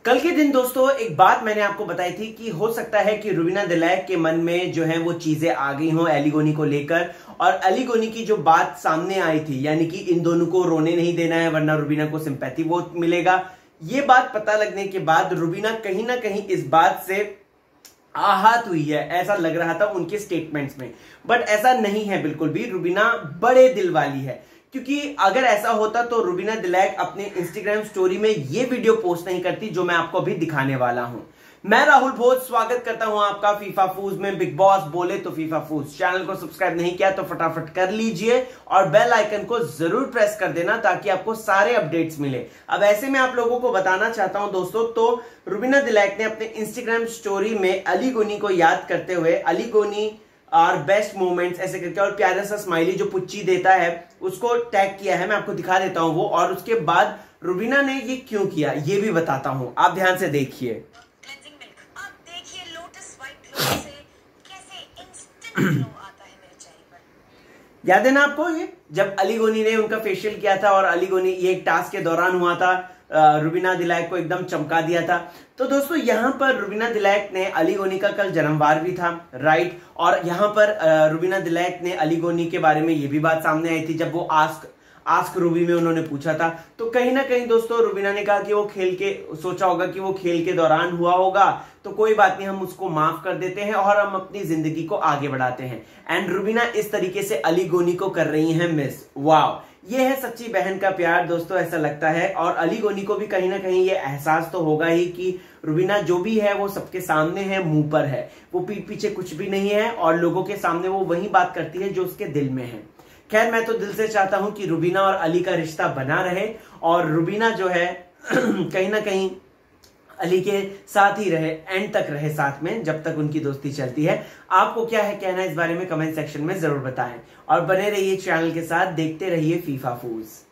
कल के दिन दोस्तों एक बात मैंने आपको बताई थी कि हो सकता है कि रुबीना दिलैक के मन में जो है वो चीजें आ गई हों एली गोनी को लेकर, और एली गोनी की जो बात सामने आई थी यानी कि इन दोनों को रोने नहीं देना है वरना रुबीना को सिंपैथी वोट मिलेगा। ये बात पता लगने के बाद रुबीना कहीं ना कहीं इस बात से आहत हुई है, ऐसा लग रहा था उनके स्टेटमेंट्स में, बट ऐसा नहीं है बिल्कुल भी। रुबीना बड़े दिल वाली है, क्योंकि अगर ऐसा होता तो रुबीना दिलैक अपने इंस्टाग्राम स्टोरी में ये वीडियो पोस्ट नहीं करती जो मैं आपको अभी दिखाने वाला हूं। मैं राहुल भोज स्वागत करता हूं आपका फीफा फूज में। बिग बॉस बोले तो फीफा फूज चैनल को सब्सक्राइब नहीं किया तो फटाफट कर लीजिए और बेल आइकन को जरूर प्रेस कर देना ताकि आपको सारे अपडेट्स मिले। अब ऐसे में आप लोगों को बताना चाहता हूं दोस्तों, तो रुबीना दिलैक ने अपने इंस्टाग्राम स्टोरी में एली गोनी को याद करते हुए एली गोनी आर बेस्ट मोमेंट्स ऐसे करके और प्यारा सा स्माइली जो पुच्ची देता है उसको टैग किया है। मैं आपको दिखा देता हूं वो, और उसके बाद रुबीना ने ये क्यों किया ये भी बताता हूं, आप ध्यान से देखिए। याद है ना आपको ये जब एली गोनी ने उनका फेशियल किया था और एली गोनी ये एक टास्क के दौरान हुआ था, रुबीना दिलैक को एकदम चमका दिया था। तो दोस्तों यहाँ पर रुबीना दिलैक ने एली गोनी का कल जन्मवार भी था, राइट, और यहाँ पर रुबीना दिलैक ने एली गोनी के बारे में ये भी बात सामने आई थी जब वो आस्क रूबी में उन्होंने पूछा था। तो कहीं ना कहीं दोस्तों रुबीना ने कहा कि वो खेल के सोचा होगा कि वो खेल के दौरान हुआ होगा, तो कोई बात नहीं, हम उसको माफ कर देते हैं और हम अपनी जिंदगी को आगे बढ़ाते हैं। एंड रुबीना इस तरीके से एली गोनी को कर रही हैं मिस। वाव, ये है सच्ची बहन का प्यार दोस्तों, ऐसा लगता है। और एली गोनी को भी कहीं ना कहीं ये एहसास तो होगा ही कि रुबीना जो भी है वो सबके सामने है, मुंह पर है, वो पीठ पीछे कुछ भी नहीं है और लोगों के सामने वो वही बात करती है जो उसके दिल में है। खैर, मैं तो दिल से चाहता हूं कि रुबीना और एली का रिश्ता बना रहे और रुबीना जो है कहीं ना कहीं एली के साथ ही रहे, एंड तक रहे साथ में जब तक उनकी दोस्ती चलती है। आपको क्या है कहना इस बारे में कमेंट सेक्शन में जरूर बताएं और बने रहिए चैनल के साथ, देखते रहिए फीफा फूज।